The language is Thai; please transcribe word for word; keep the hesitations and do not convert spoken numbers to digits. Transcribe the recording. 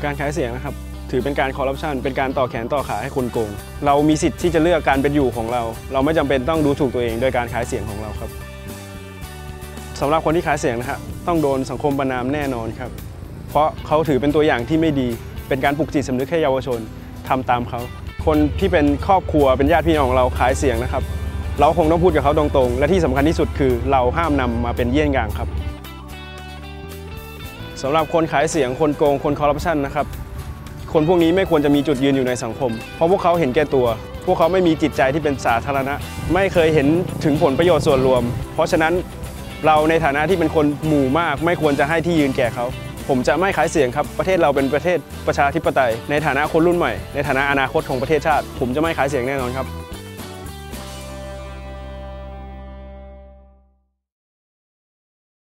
การขายเสียงนะครับถือเป็นการคอร์รัปชันเป็นการต่อแขนต่อขาให้คนโกงเรามีสิทธิ์ที่จะเลือกการเป็นอยู่ของเราเราไม่จำเป็นต้องดูถูกตัวเองโดยการขายเสียงของเราครับสำหรับคนที่ขายเสียงนะครับต้องโดนสังคมประณามแน่นอนครับเพราะเขาถือเป็นตัวอย่างที่ไม่ดีเป็นการปลุกจิตสำนึกให้เยาวชนทำตามเขาคนที่เป็นครอบครัวเป็นญาติพี่น้องของเราขายเสียงนะครับเราคงต้องพูดกับเขาตรงๆและที่สำคัญที่สุดคือเราห้ามนำมาเป็นเยี่ยงอย่างครับสำหรับคนขายเสียงคนโกงคนคอร์รัปชันนะครับคนพวกนี้ไม่ควรจะมีจุดยืนอยู่ในสังคมเพราะพวกเขาเห็นแก่ตัวพวกเขาไม่มีจิตใจที่เป็นสาธารณะไม่เคยเห็นถึงผลประโยชน์ส่วนรวมเพราะฉะนั้นเราในฐานะที่เป็นคนหมู่มากไม่ควรจะให้ที่ยืนแก่เขาผมจะไม่ขายเสียงครับประเทศเราเป็นประเทศประชาธิปไตยในฐานะคนรุ่นใหม่ในฐานะอนาคตของประเทศชาติผมจะไม่ขายเสียงแน่นอนครับ